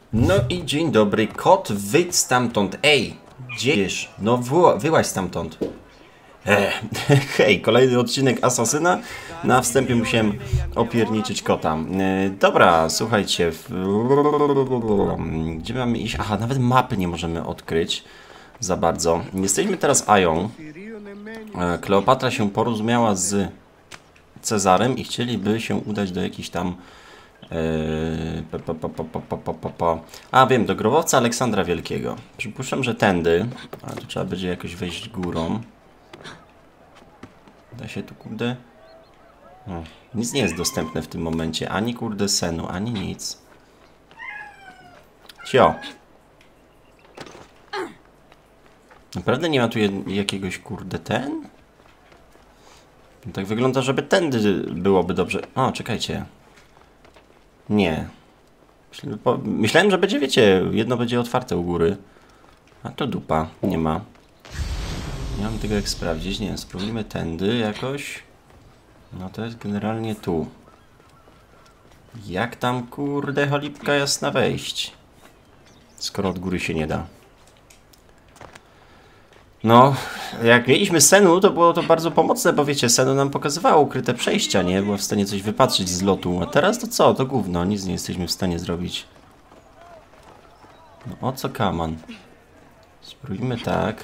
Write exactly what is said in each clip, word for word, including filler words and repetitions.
No i dzień dobry, kot, wyjdź stamtąd, ej, gdzieś, no wyłaź stamtąd. Ech, hej, kolejny odcinek Asasyna, na wstępie musiałem opierniczyć kota. E, dobra, słuchajcie, w... gdzie mamy iść? Aha, nawet mapy nie możemy odkryć za bardzo. Jesteśmy teraz Ają, e, Kleopatra się porozumiała z Cezarem i chcieliby się udać do jakichś tam Yy, pa, pa, pa, pa, pa, pa, pa, pa. A wiem, do grobowca Aleksandra Wielkiego. Przypuszczam, że tędy, ale tu trzeba będzie jakoś wejść górą. Da się tu, kurde? O, nic nie jest dostępne w tym momencie. Ani kurde senu, ani nic. Cio. Naprawdę nie ma tu jakiegoś kurde ten? Tak wygląda, żeby tędy byłoby dobrze. O, czekajcie. Nie. Myślałem, że będzie, wiecie, jedno będzie otwarte u góry. A to dupa, nie ma. Nie mam tego jak sprawdzić. Nie wiem, spróbujmy tędy jakoś. No to jest generalnie tu. Jak tam, kurde, cholipka jasna wejść? Skoro od góry się nie da. No, jak mieliśmy Senu, to było to bardzo pomocne, bo wiecie, Senu nam pokazywało ukryte przejścia, nie? Była w stanie coś wypatrzyć z lotu. A teraz to co? To gówno, nic nie jesteśmy w stanie zrobić. No o co kaman? Spróbujmy tak.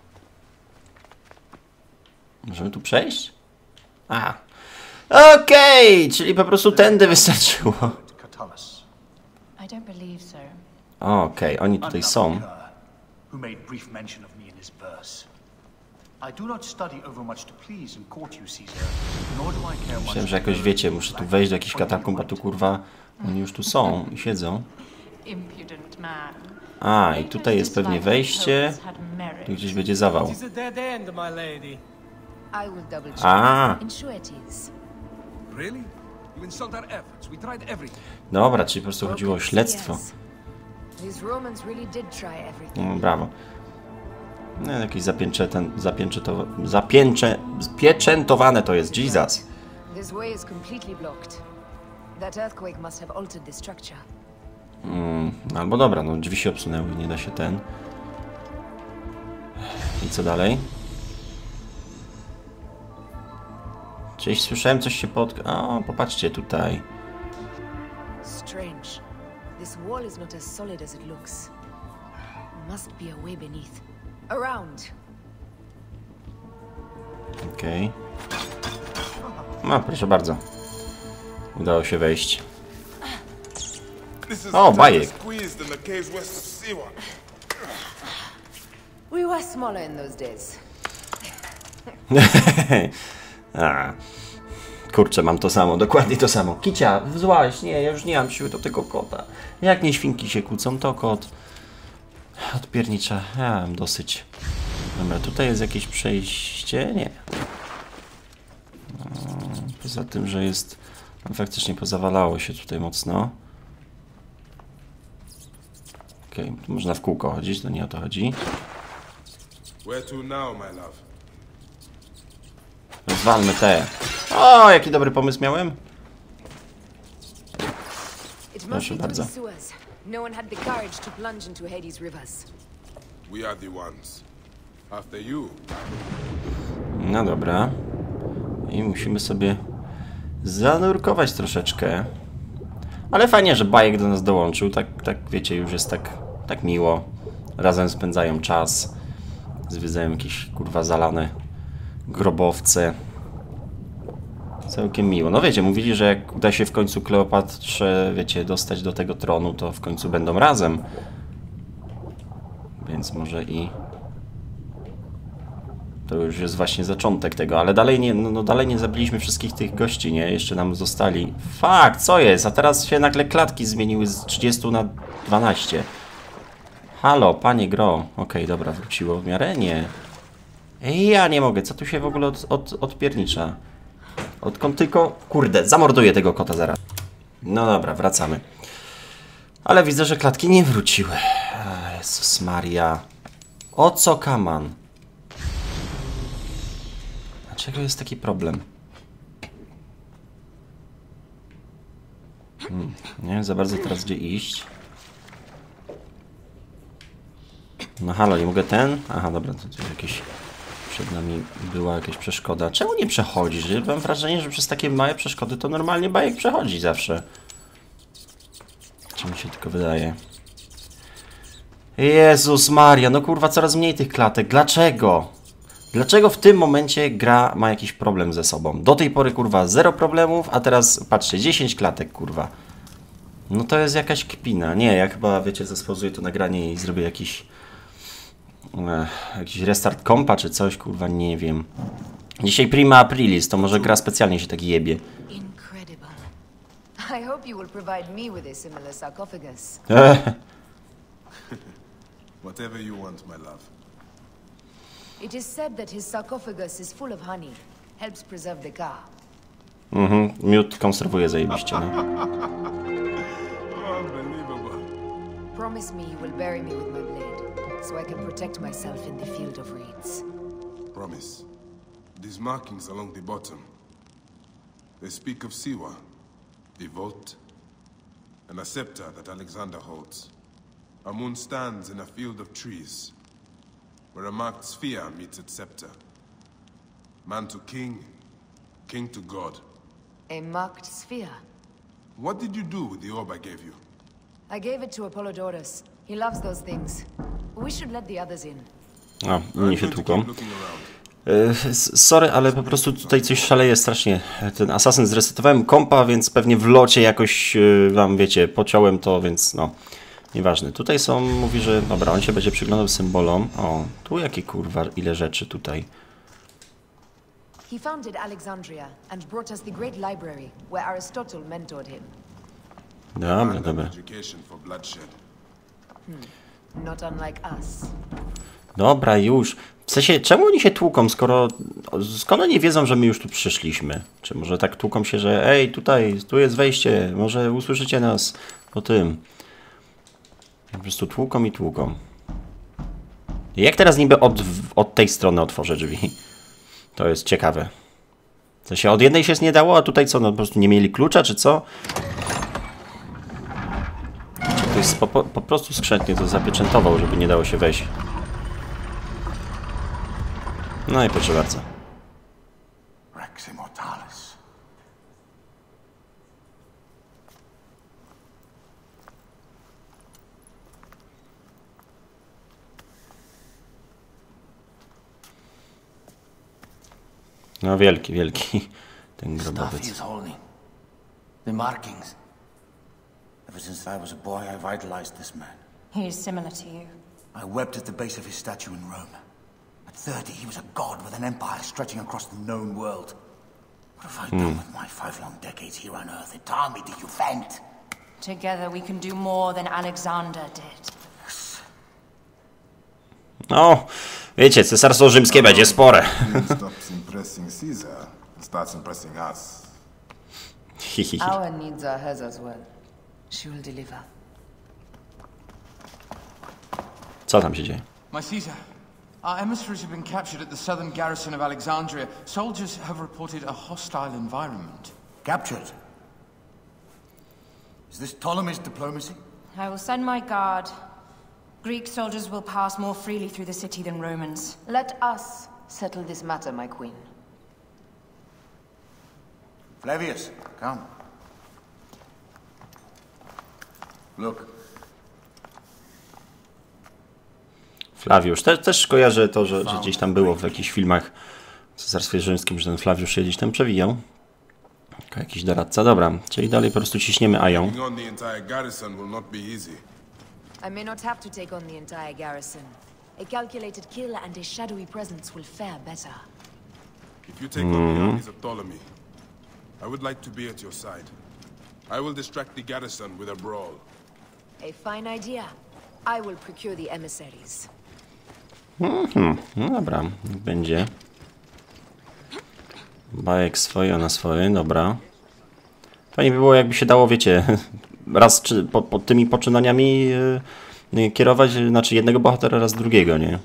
Możemy tu przejść? A. Okej, okay, czyli po prostu tędy wystarczyło. Okej, okay, oni tutaj są. Myślałem, że jakoś wiecie, muszę tu wejść do jakichś katakumb, a tu kurwa oni już tu są i siedzą. A, i tutaj jest pewnie wejście. Tu gdzieś będzie zawał. A. Dobra, czyli po prostu chodziło o śledztwo. No, brawo. No, jakieś zapieczętowane to jest, Jesus. Mm, albo dobra, no drzwi się obsunęły, nie da się ten. I co dalej? Gdzieś słyszałem coś się pod... O, popatrzcie tutaj. Strange. This wall is not as solid as it looks. Must be a way beneath. Around. Okej. Okay. No, proszę bardzo. Udało się wejść. O, bajek. We were smaller in those days. A. Kurczę, mam to samo, dokładnie to samo. Kicia, złaś, nie, ja już nie mam siły do tego kota. Jak nie świnki się kłócą, to kot. Odpiernicza, ja mam dosyć. Dobra, tutaj jest jakieś przejście? Nie. No, poza tym, że jest... No, faktycznie pozawalało się tutaj mocno. Okej, okay, tu można w kółko chodzić, to nie o to chodzi. Rozwalmy te. O, jaki dobry pomysł miałem. Proszę bardzo. No one had the courage to plunge into Hades rivers. We are the ones. After you. No dobra. I musimy sobie zanurkować troszeczkę. Ale fajnie, że bajek do nas dołączył. Tak, tak wiecie, już jest tak, tak miło. Razem spędzają czas. Zwiedzają jakieś kurwa zalane grobowce. Całkiem miło. No wiecie, mówili, że jak uda się w końcu Kleopatrze, wiecie, dostać do tego tronu, to w końcu będą razem. Więc może i... To już jest właśnie zaczątek tego, ale dalej nie, no, no dalej nie zabiliśmy wszystkich tych gości, nie? Jeszcze nam zostali... Fakt, co jest? A teraz się nagle klatki zmieniły z trzydziestu na dwanaście. Halo, panie gro. Okej, okay, dobra, wróciło w miarę? Nie. Ej, ja nie mogę, co tu się w ogóle od, od, odpiernicza? Odkąd tylko... Kurde, zamorduję tego kota zaraz. No dobra, wracamy. Ale widzę, że klatki nie wróciły. Jezus Maria. O co kaman? Dlaczego jest taki problem? Hmm, nie wiem za bardzo teraz gdzie iść. No halo, nie mogę ten? Aha, dobra, to, to jakieś... Przed nami była jakaś przeszkoda. Czemu nie przechodzisz? Mam wrażenie, że przez takie małe przeszkody to normalnie bajek przechodzi zawsze. Czy mi się tylko wydaje? Jezus Maria, no kurwa, coraz mniej tych klatek. Dlaczego? Dlaczego w tym momencie gra ma jakiś problem ze sobą? Do tej pory, kurwa, zero problemów, a teraz, patrzcie, dziesięć klatek, kurwa. No to jest jakaś kpina. Nie, ja chyba, wiecie, zespozuję to nagranie i zrobię jakiś... Ech, jakiś restart kompa czy coś, kurwa, nie wiem. Dzisiaj prima aprilis, to może gra specjalnie się tak jebie. Incredible. I hope you will provide me with a similar sarcophagus. Whatever you want, my love. It is said that his sarcophagus is full of honey, helps preserve the car. Mhm, miód konserwuje zajebiście, no. Unbelievable. Promise me you will bury me with my blade, so I can protect myself in the field of reeds. Promise. These markings along the bottom, they speak of Siwa, the vault, and a scepter that Alexander holds. A moon stands in a field of trees, where a marked sphere meets its scepter. Man to king, king to god. A marked sphere. What did you do with the orb I gave you? I gave it to Apollodorus. He loves those things. We should let the others in. A, inni się I'm going to tłuką. keep looking around. Yy, sorry, ale po prostu tutaj coś szaleje strasznie. Ten asasyn zresetowałem kompa, więc pewnie w locie jakoś yy, wam, wiecie, pociąłem to, więc no. Nieważne. Tutaj są, mówi, że dobra, on się będzie przyglądał symbolom. O, tu jakie kurwa, ile rzeczy tutaj. He founded Alexandria and brought us the great library where Aristotle mentored him. Dobra, And an dobra. education for bloodshed. Not unlike us. Dobra, już. W sensie, czemu oni się tłuką, skoro... Skąd oni wiedzą, że my już tu przyszliśmy? Czy może tak tłuką się, że ej, tutaj, tu jest wejście, może usłyszycie nas po tym. Po prostu tłuką i tłuką. Jak teraz niby od, od tej strony otworzę drzwi? To jest ciekawe. W sensie, od jednej się nie dało, a tutaj co, no po prostu nie mieli klucza, czy co? Czy ktoś po, po, po prostu skrzętnie to zapieczętował, żeby nie dało się wejść. No i proszę bardzo. Rex Immortalis. No wielki, wielki ten Stuff grobowiec. he is holding. The markings. Ever since I was a boy, I've idolized this man. He is similar to you. I wept at the base of his statue in Rome. At thirty, he was a god with an empire stretching across the known world. What have I done with my five long decades here on Earth? Its army to defend? Together we can do more than Alexander did. No, wiecie, cesarstwo rzymskie będzie spore. He stops impressing Caesar and starts impressing us. Hihihi. Our needs are hers as well. She will deliver. Co tam się dzieje? My Caesar, our emissaries have been captured at the southern garrison of Alexandria. Soldiers have reported a hostile environment. Captured? Is this Ptolemy's diplomacy? I will send my guard. Greek soldiers will pass more freely through the city than Romans. Let us settle this matter, my queen. Flavius, come. Look. Flawiusz. Te, też kojarzę to, że, że gdzieś tam było w jakichś filmach w Cesarstwie Rzymskim, że ten Flawiusz się gdzieś tam przewijał. Jako jakiś doradca. Dobra, czyli dalej po prostu ciśniemy Ają. Taking on the entire garrison will not be easy. I may not have to take on the entire garrison. A calculated kill and a shadowy presence will fare better. If you take on the armies of Ptolemy, I would like to be at your side. I will distract the garrison with a brawl. A fine idea. I will procure the emissaries. Mhm, no dobra, niech będzie. Bajek swoje na swoje, dobra. Fajnie by było, jakby się dało, wiecie, raz czy po, po tymi poczynaniami yy, kierować, znaczy jednego bohatera, raz drugiego, nie?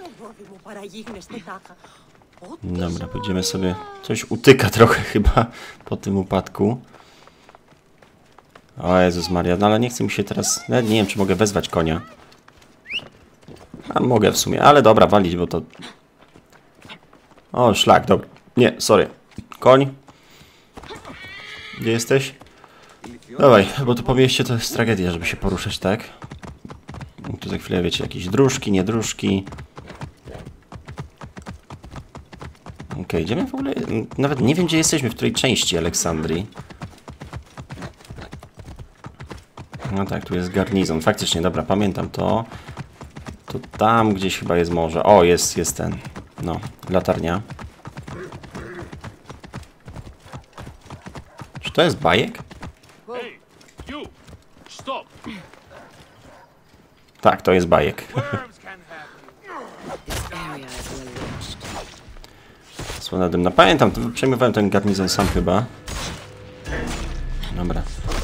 Dobra, pójdziemy sobie. Coś utyka trochę chyba po tym upadku. O Jezus Maria, no ale nie chcę mi się teraz... Nawet nie wiem, czy mogę wezwać konia. A mogę w sumie, ale dobra, walić, bo to... O, szlak, dobra. Nie, sorry. Koń. Gdzie jesteś? Dawaj, bo tu po mieście to jest tragedia, żeby się poruszać, tak? Tu za chwilę, wiecie, jakieś dróżki, nie dróżki. Okej, okay, idziemy w ogóle... Nawet nie wiem, gdzie jesteśmy, w której części Aleksandrii. No tak, tu jest garnizon. Faktycznie, dobra, pamiętam to. To tam gdzieś chyba jest morze. O, jest, jest ten. No, latarnia. Czy to jest bajek? Tak, to jest bajek. Słona dymna. Pamiętam, to przejmowałem ten garnizon sam chyba. Dobra.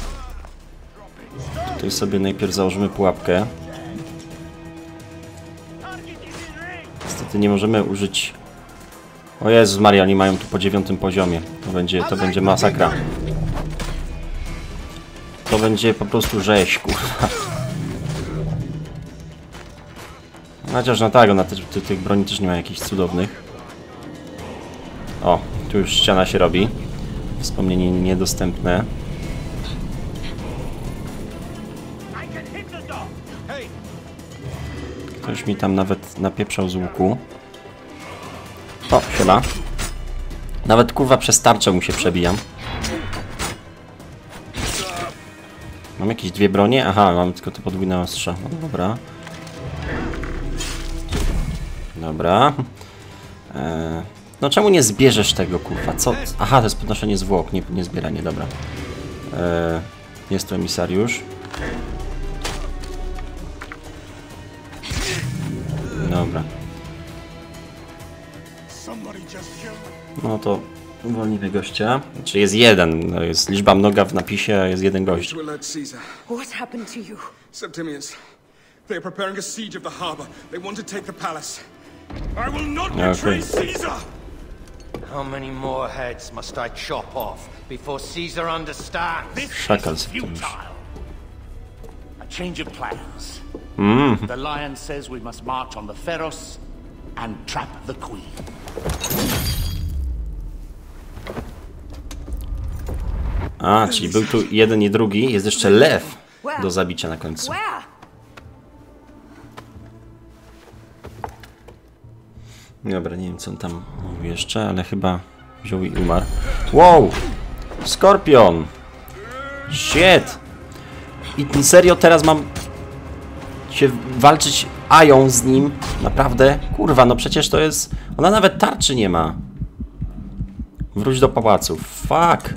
Tutaj sobie najpierw założymy pułapkę. Niestety nie możemy użyć... O Jezus Maria, oni mają tu po dziewiątym poziomie. To będzie, to będzie masakra. To będzie po prostu rzeź, kurwa. Chociaż no tak, na ty, tych broni też nie ma jakichś cudownych. O, tu już ściana się robi. Wspomnienie niedostępne. Ktoś mi tam nawet napieprzał z łuku. O, siema. Nawet kurwa przez tarczę mu się przebijam. Mam jakieś dwie bronie? Aha, mam tylko to podwójne ostrze. No, dobra. Dobra. Eee, no czemu nie zbierzesz tego, kurwa? Co? Aha, to jest podnoszenie zwłok, nie, nie zbieranie, dobra. Eee, jest tu emisariusz. Dobra. No to uwolnimy gościa. Znaczy jest jeden, no jest liczba mnoga w napisie, a jest jeden gość. What happened to you? Septimius. They are preparing a siege of the harbor. They want to take the palace. I will not betray Caesar! How many more heads must I chop off before Caesar understands? Szakal A change of plans. Mm. The lion says we must march on the Pharos and trap the queen. A, czyli był tu jeden i drugi. Jest jeszcze lew do zabicia na końcu. Dobra, nie wiem co on tam mówił jeszcze, ale chyba wziął i umarł. Wow! Skorpion! Shit! I serio teraz mam się walczyć Ają z nim? Naprawdę? Kurwa, no przecież to jest... Ona nawet tarczy nie ma. Wróć do pałacu. Fuck!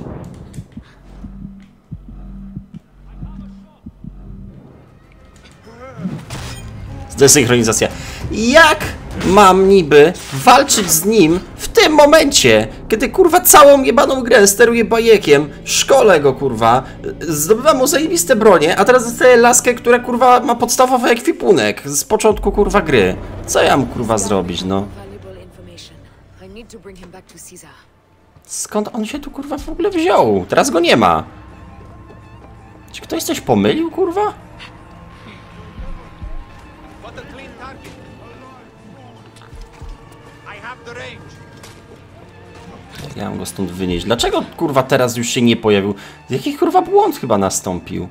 Desynchronizacja. Jak mam niby walczyć z nim w tym momencie, kiedy kurwa całą jebaną grę steruję bajekiem, szkolę go kurwa, zdobywam mu zajebiste bronie, a teraz dostaję laskę, która kurwa ma podstawowy ekwipunek z początku kurwa gry. Co ja mam kurwa zrobić, no? Skąd on się tu kurwa w ogóle wziął? Teraz go nie ma. Czy ktoś coś pomylił kurwa? Ja mam go stąd wynieść. Dlaczego kurwa teraz już się nie pojawił? Jaki kurwa błąd chyba nastąpił?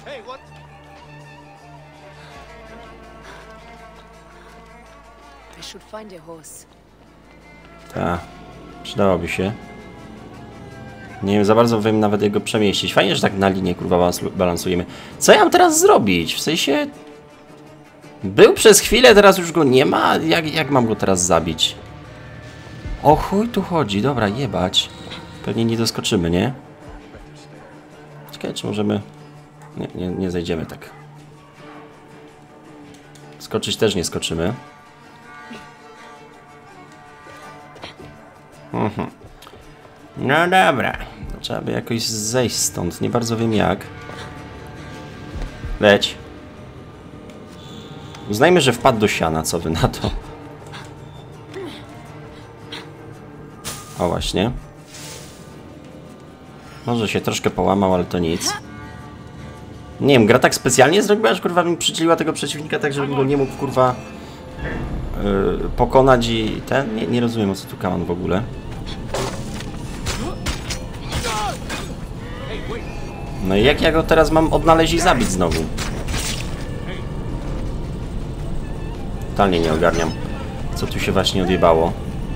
Tak, przydałoby się. Nie wiem, za bardzo wiem nawet jego przemieścić. Fajnie, że tak na linię kurwa balansujemy. Co ja mam teraz zrobić? W sensie... Był przez chwilę, teraz już go nie ma? Jak, jak mam go teraz zabić? O chuj tu chodzi, dobra, jebać. Pewnie nie doskoczymy, nie? Ciekawe, czy możemy... Nie, nie, nie zejdziemy tak. Skoczyć też nie skoczymy. Mhm. No dobra. Trzeba by jakoś zejść stąd, nie bardzo wiem jak. Leć. Uznajmy, że wpadł do siana, co wy na to? O właśnie. Może się troszkę połamał, ale to nic. Nie wiem, gra tak specjalnie zrobiła, że kurwa mi przyczyniła tego przeciwnika tak, żebym go nie mógł kurwa yy, pokonać i ten... Nie, nie rozumiem, o co tu kaman w ogóle. No i jak ja go teraz mam odnaleźć i zabić znowu? Totalnie nie ogarniam, co tu się właśnie odjebało.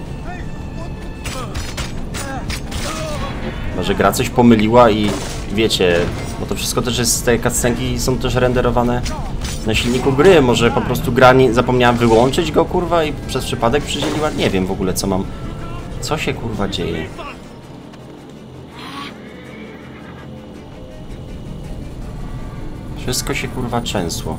Może gra coś pomyliła i wiecie, bo to wszystko też jest, te cutscenki są też renderowane na silniku gry. Może po prostu gra nie, zapomniała wyłączyć go, kurwa, i przez przypadek przydzieliła? Nie wiem w ogóle, co mam... Co się, kurwa, dzieje? Wszystko się, kurwa, trzęsło.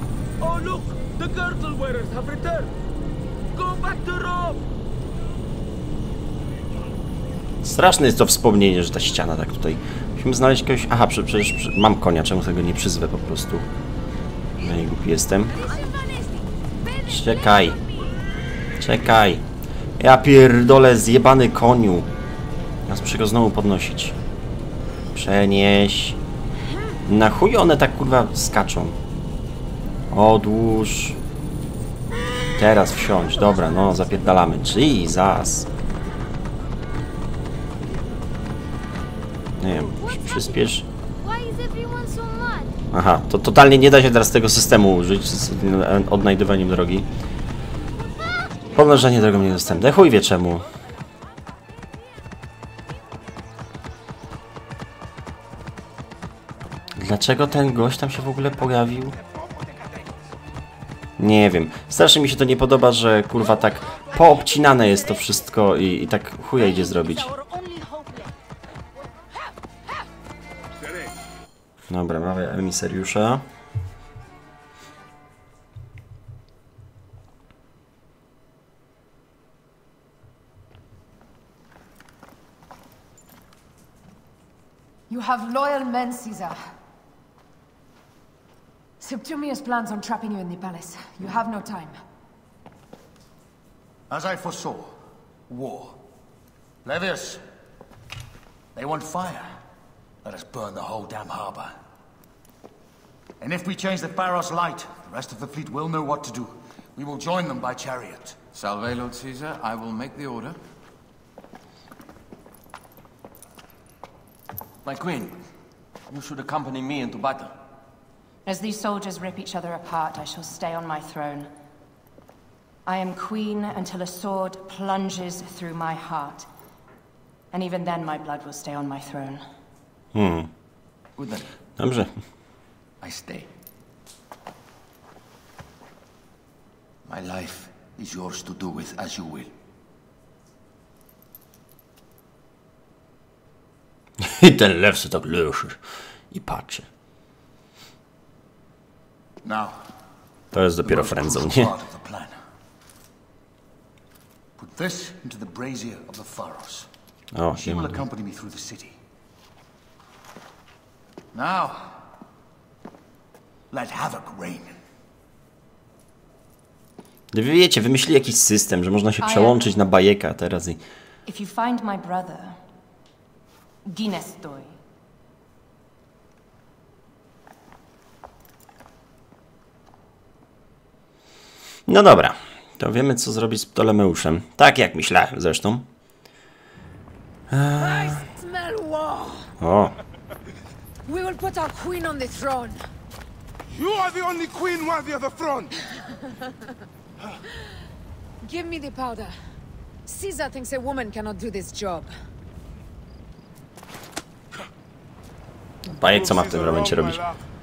Straszne jest to wspomnienie, że ta ściana tak tutaj... Musimy znaleźć kogoś... Aha, przecież mam konia, czemu tego nie przyzwę po prostu? No i głupi jestem. Czekaj. Czekaj. Ja pierdolę, zjebany koniu. Teraz muszę go znowu podnosić. Przenieś. Na chuj one tak, kurwa, skaczą. Odłóż. Teraz wsiądź. Dobra, no, zapierdalamy. Jesus. Nie wiem, przyspiesz. Aha, to totalnie nie da się teraz tego systemu użyć z odnajdywaniem drogi. Podążanie drogą niedostępne. Chuj wie czemu. Dlaczego ten gość tam się w ogóle pojawił? Nie wiem. Strasznie mi się to nie podoba, że kurwa tak poobcinane jest to wszystko i, i tak chuja idzie zrobić. Dobra, mamy emisariusza. You have loyal men, Caesar. Septimius plans on trapping you in the palace. You have no time. As I foresaw, war. Levius, they want fire. Let us burn the whole damn harbor. And if we change the Pharos light, the rest of the fleet will know what to do. We will join them by chariot. Salve, Lord Caesar. I will make the order. My queen, you should accompany me into battle. As these soldiers rip each other apart, I shall stay on my throne. I am queen until a sword plunges through my heart. And even then my blood will stay on my throne. Hmm. Good then. Dobrze. I stay. My life is yours to do with as you will. I ten lew się tak leży i patrzy. Now, to jest dopiero frędzą, nie? Put this into the brazier of the Pharos. O, She will accompany me through the city. Now, let havoc reign. Wy wiecie, wymyślili jakiś system, że można się przełączyć na bajeka teraz i... If you find my brother, Ginestoi. No dobra, to wiemy co zrobić z Ptolemeuszem. Tak jak myślałem zresztą. Eee... O. We will put our queen on the throne. You are the only queen worthy of the throne. Give me the powder. Caesar thinks a woman cannot do this job. Bajek co ma w tym momencie robić?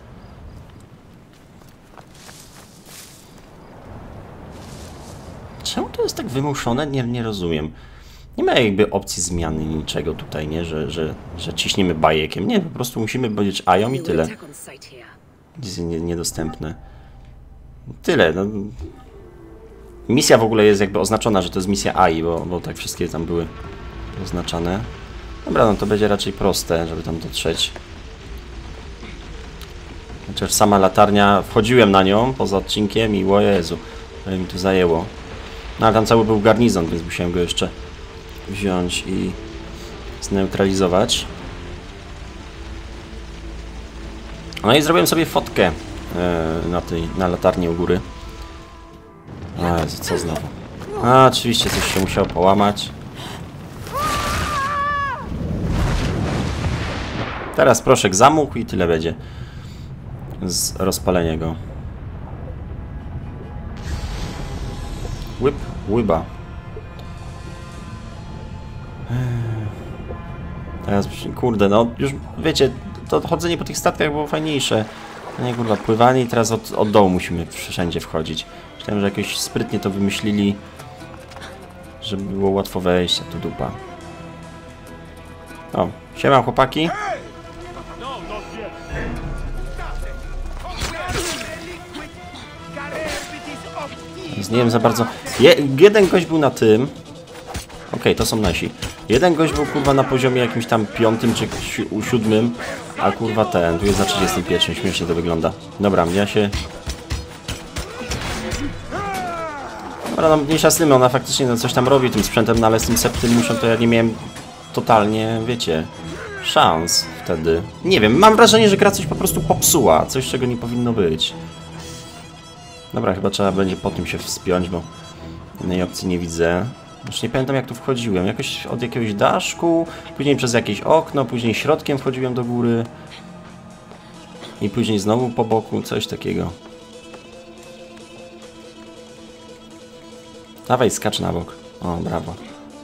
Czemu to jest tak wymuszone? Nie, nie rozumiem. Nie ma jakby opcji zmiany niczego tutaj, nie? Że, że, że ciśniemy bajekiem. Nie, po prostu musimy powiedzieć ają i tyle. Jest nie, niedostępne. Tyle. No. Misja w ogóle jest jakby oznaczona, że to jest misja A I, bo, bo tak wszystkie tam były oznaczane. Dobra, no to będzie raczej proste, żeby tam dotrzeć. Chociaż sama latarnia, wchodziłem na nią poza odcinkiem i o Jezu, ale mi to zajęło. No ale tam cały był garnizon, więc musiałem go jeszcze wziąć i zneutralizować. No i zrobiłem sobie fotkę e, na tej, na latarni u góry. O Jezu, co znowu? A, oczywiście coś się musiało połamać. Teraz proszek zamógł i tyle będzie z rozpalenia go. Łyb, łyba. Teraz, kurde, no już wiecie, to chodzenie po tych statkach było fajniejsze. Nie, kurwa, pływanie i teraz od, od dołu musimy wszędzie wchodzić. Myślałem, że jakoś sprytnie to wymyślili, żeby było łatwo wejść, a tu dupa. O, siema chłopaki. Nie wiem za bardzo. Je, jeden gość był na tym. Okej, okay, to są nasi. Jeden gość był kurwa na poziomie jakimś tam piątym czy si siódmym, a kurwa ten, tu jest na trzydziestym pierwszym, śmiesznie to wygląda. Dobra, ja się... Dobra, no mniejsza z tym, ona faktycznie no, coś tam robi tym sprzętem, no ale z tym Septymuszem to ja nie miałem totalnie, wiecie, szans wtedy. Nie wiem, mam wrażenie, że gra coś po prostu popsuła, coś czego nie powinno być. Dobra, chyba trzeba będzie po tym się wspiąć, bo innej opcji nie widzę. Już nie pamiętam jak tu wchodziłem. Jakoś od jakiegoś daszku, później przez jakieś okno, później środkiem wchodziłem do góry. I później znowu po boku, coś takiego. Dawaj, skacz na bok. O, brawo.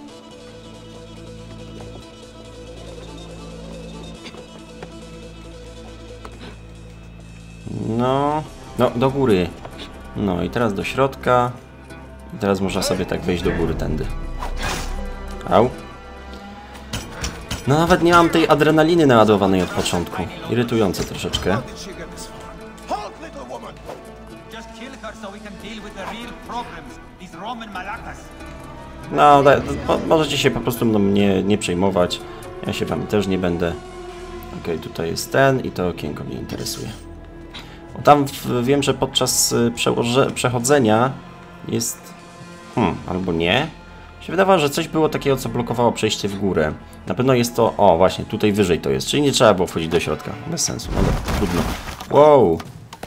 No, no, do góry. No i teraz do środka. I teraz można sobie tak wejść do góry tędy. Au. No nawet nie mam tej adrenaliny naładowanej od początku. Irytujące troszeczkę. No, da, mo możecie się po prostu no, nie, nie przejmować. Ja się wam też nie będę. Okej, okay, tutaj jest ten i to okienko mnie interesuje. O, tam w, wiem, że podczas przechodzenia jest... Hmm, albo nie. Mi się wydawało, że coś było takiego, co blokowało przejście w górę. Na pewno jest to... O, właśnie, tutaj wyżej to jest. Czyli nie trzeba było wchodzić do środka. Bez sensu. No dobra, trudno. Wow!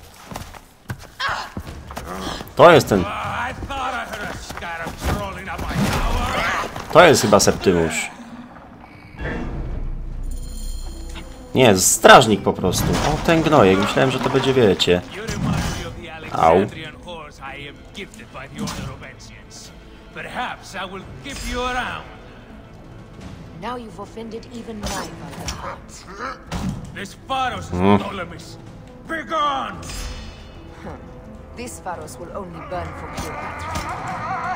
To jest ten... To jest chyba Septymusz. Nie, strażnik po prostu. O, ten gnojek. Myślałem, że to będzie, wiecie... Au. Perhaps I will keep you around. Now you've offended even my mother heart. This Pharos is Mm. Ptolemy's. Be gone! This Pharos will only burn for Cleopatra.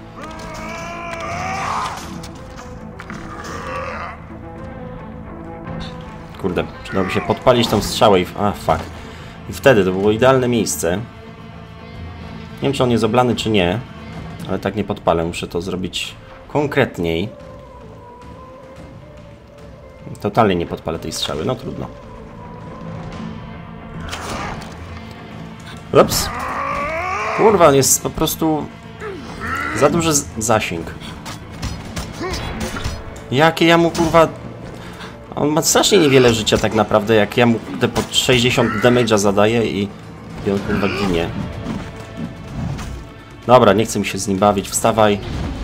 Kurde, przydałoby się podpalić tą strzałę i... A, fuck. I wtedy to było idealne miejsce. Nie wiem, czy on jest oblany, czy nie. Ale tak nie podpalę. Muszę to zrobić konkretniej. Totalnie nie podpalę tej strzały. No trudno. Ups. Kurwa, on jest po prostu... Za duży zasięg. Jakie ja mu, kurwa... On ma strasznie niewiele życia tak naprawdę, jak ja mu te po sześćdziesiąt damage'a zadaję i... I on, kurwa, ginie. Dobra, nie chcę mi się z nim bawić. Wstawaj.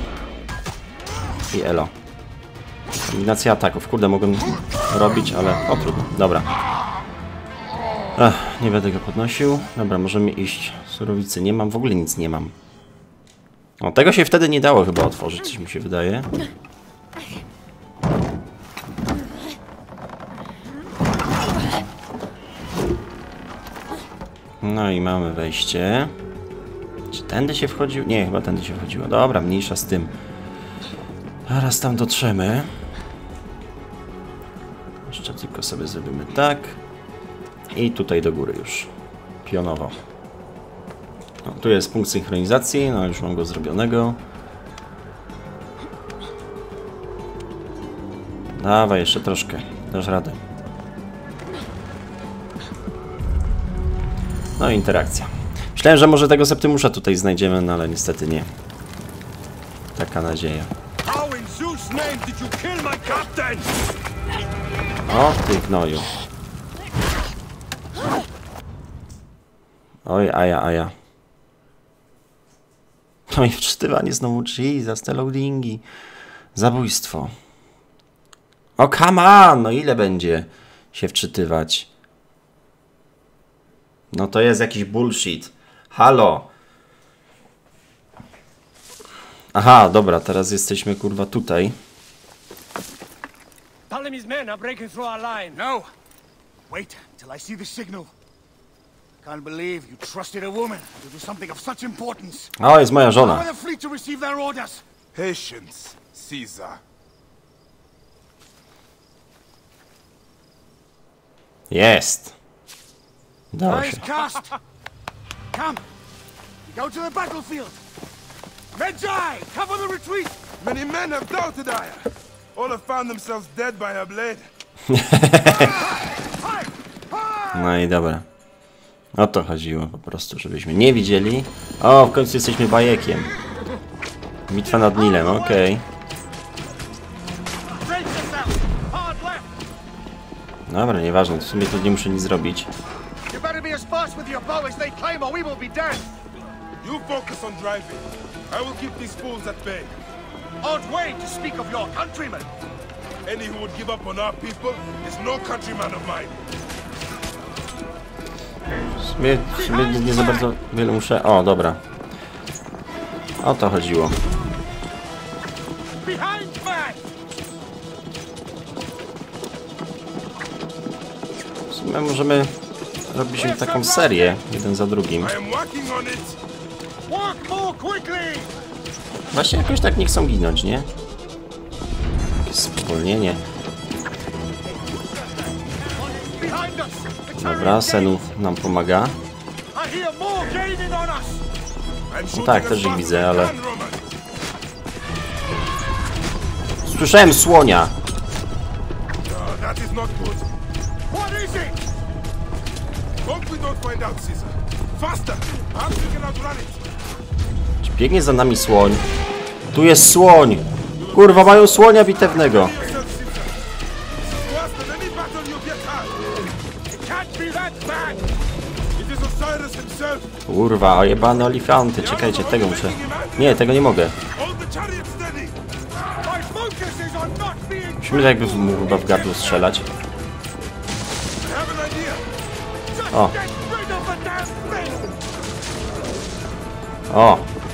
I elo. Kombinacja ataków. Kurde, mogłem robić, ale... O, trudno. Dobra. Ech, nie będę go podnosił. Dobra, możemy iść. Surowicy nie mam. W ogóle nic nie mam. O, tego się wtedy nie dało chyba otworzyć, coś mi się wydaje. No i mamy wejście. Czy tędy się wchodził? Nie, chyba tędy się wchodziło. Dobra, mniejsza z tym. Zaraz tam dotrzemy. Jeszcze tylko sobie zrobimy tak. I tutaj do góry już. Pionowo. No, tu jest punkt synchronizacji. No już mam go zrobionego. Dawaj, jeszcze troszkę. Dasz radę. No i interakcja. Myślałem, że może tego Septymusza tutaj znajdziemy, no ale niestety nie. Taka nadzieja. O, ty gnoju. Oj, aja, aja. To mi wczytywanie znowu, Jesus, te loadingi. Zabójstwo. O, come on! No ile będzie się wczytywać? No to jest jakiś bullshit. Halo! Aha, dobra, teraz jesteśmy kurwa tutaj. Ptolemy's men are breaking through our line. No! Wait till I see the signal. Can't believe you trusted a woman to do something of such importance. O, jest moja żona. Allow the fleet to receive their orders. Patience, Caesar. Jest. Dało się. Eyes cast. Come. We go to the battlefield. Medjay, cover the retreat. Many men have doubted Aya. All have found themselves dead by her blade. No i dobra. O to chodziło po prostu, żebyśmy nie widzieli. O, w końcu jesteśmy bajekiem. Bitwa nad Nilem, okej. Okay. Dobra, nieważne, w sumie to nie muszę nic zrobić. You focus on driving. I will keep these fools at bay. Odd way to speak of your countrymen. Any who would give up on our people is no countryman of mine. W sumie, w sumie nie za bardzo wiele muszę... O, dobra. O to chodziło. W sumie możemy robić taką serię, jeden za drugim. Właśnie jakoś tak nie chcą ginąć, nie? Jakieś spowolnienie. Dobra, Senu nam pomaga. No tak, też ich widzę, ale... Słyszałem słonia! Czy biegnie za nami słoń? Tu jest słoń! Kurwa, mają słonia bitewnego! Kurwa, ojebane olifanty, czekajcie, tego muszę... Nie, tego nie mogę. Musimy jakby mu chyba w gardło strzelać. O! O!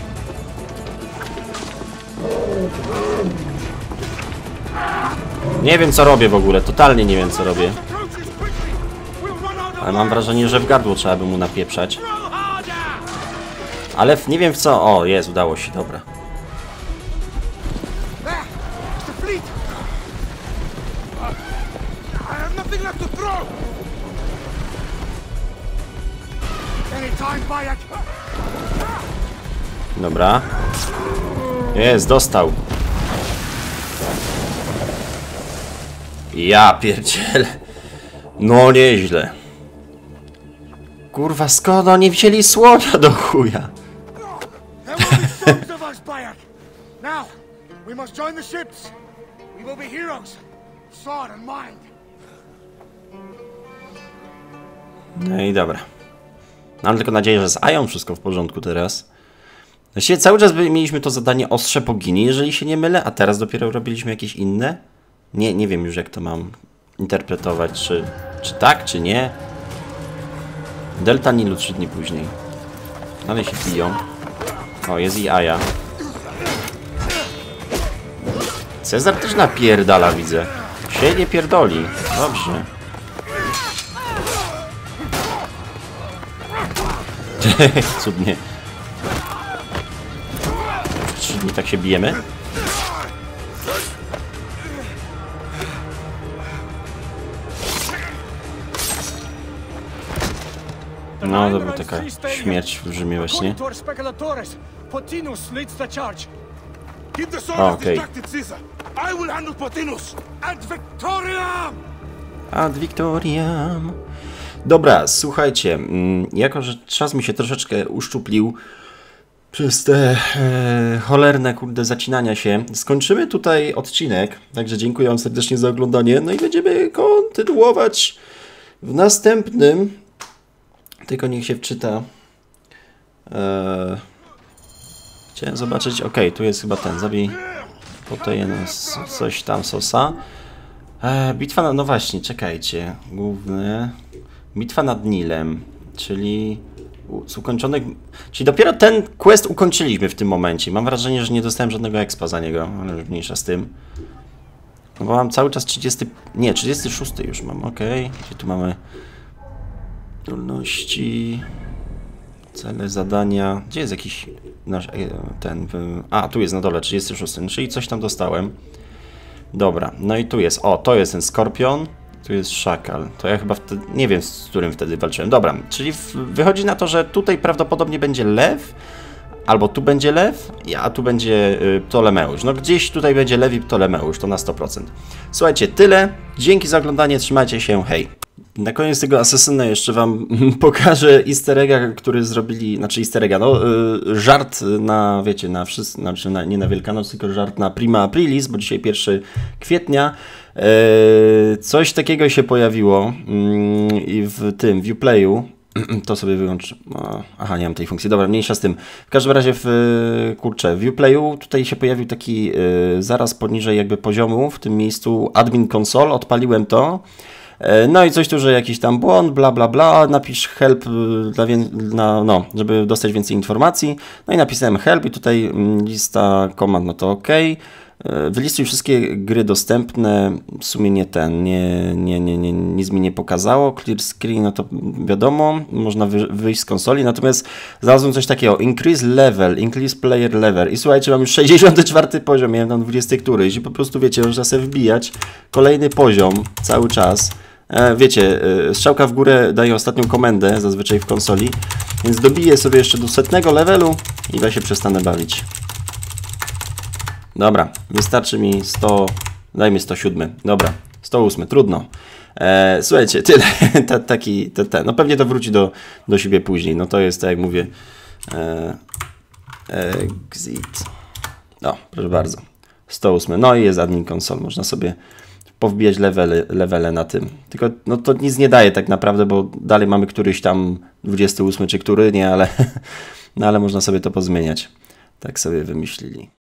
Nie wiem co robię w ogóle, totalnie nie wiem co robię. Ale mam wrażenie, że w gardło trzeba by mu napieprzać. Ale nie wiem w co... O, jest, udało się, dobra. Dobra. Jest, dostał. Ja pierdzielę. No nieźle. Kurwa, skąd oni wzięli słonia do chuja? No i dobra. Mam tylko nadzieję, że z Ają wszystko w porządku teraz. Właściwie cały czas mieliśmy to zadanie ostrze bogini, jeżeli się nie mylę, a teraz dopiero robiliśmy jakieś inne? Nie, nie wiem już jak to mam interpretować, czy, czy tak, czy nie. Delta Nilu trzy dni później. Ale się biją. O, jest i Aja. Cezar też napierdala, widzę. Się nie pierdoli. Dobrze. Cudnie. Trzy dni tak się bijemy? No, to była taka śmierć w Rzymie właśnie. O, okej. Ad Victoriam. Dobra, słuchajcie, jako że czas mi się troszeczkę uszczuplił przez te e, cholerne, kurde, zacinania się, skończymy tutaj odcinek, także dziękuję wam serdecznie za oglądanie, no i będziemy kontynuować w następnym. Tylko niech się wczyta. Eee... Chciałem zobaczyć, okej, okay, tu jest chyba ten, zabij tutaj coś tam sosa. E, bitwa, na, no właśnie, czekajcie, główny, bitwa nad Nilem, czyli z ukończonych, czyli dopiero ten quest ukończyliśmy w tym momencie. Mam wrażenie, że nie dostałem żadnego expa za niego, ale już mniejsza z tym. No bo mam cały czas trzydziesty, nie, trzydziesty szósty już mam, okej, okay. Gdzie tu mamy zdolności... Cele, zadania. Gdzie jest jakiś nasz ten... A, tu jest na dole trzydziesty szósty, czyli coś tam dostałem. Dobra, no i tu jest. O, to jest ten skorpion. Tu jest szakal. To ja chyba wtedy... Nie wiem, z którym wtedy walczyłem. Dobra, czyli wychodzi na to, że tutaj prawdopodobnie będzie lew. Albo tu będzie lew, a tu będzie y, Ptolemeusz. No gdzieś tutaj będzie lew i Ptolemeusz, to na sto procent. Słuchajcie, tyle. Dzięki za oglądanie, trzymajcie się, hej. Na koniec tego Asasyna jeszcze wam pokażę easter egga, który zrobili, znaczy easter egga, no y, żart na, wiecie, na wszyscy, znaczy na, nie na Wielkanoc, tylko żart na Prima Aprilis, bo dzisiaj pierwszego kwietnia. Y, coś takiego się pojawiło y, i w tym Viewplayu. To sobie wyłączę. Aha, nie mam tej funkcji. Dobra, mniejsza z tym. W każdym razie w, kurczę, w Viewplayu tutaj się pojawił taki yy, zaraz poniżej jakby poziomu, w tym miejscu admin console, odpaliłem to. Yy, no i coś tu, że jakiś tam błąd, bla bla bla, napisz help, yy, dla na, no, żeby dostać więcej informacji. No i napisałem help i tutaj yy, lista komand, no to ok. Wylistuj wszystkie gry dostępne, w sumie nie ten, nie, nie, nie, nie, nic mi nie pokazało, clear screen, no to wiadomo, można wy, wyjść z konsoli, natomiast znalazłem coś takiego, increase level, increase player level i słuchajcie, mam już sześćdziesiąty czwarty poziom, miałem tam dwudziesty któryś i po prostu wiecie, można sobie wbijać kolejny poziom cały czas. E, wiecie, e, strzałka w górę daje ostatnią komendę, zazwyczaj w konsoli, więc dobiję sobie jeszcze do setnego levelu i ja się przestanę bawić. Dobra, wystarczy mi sto, daj mi sto siedem, dobra, sto osiem, trudno. E, słuchajcie, tyle, ta, taki, te, te. No pewnie to wróci do, do siebie później, no to jest, tak jak mówię, e, exit, no, proszę bardzo, sto osiem, no i jest admin console, można sobie powbijać levele, levele na tym, tylko no to nic nie daje tak naprawdę, bo dalej mamy któryś tam dwudziesty ósmy czy który, nie, ale, no ale można sobie to pozmieniać, tak sobie wymyślili.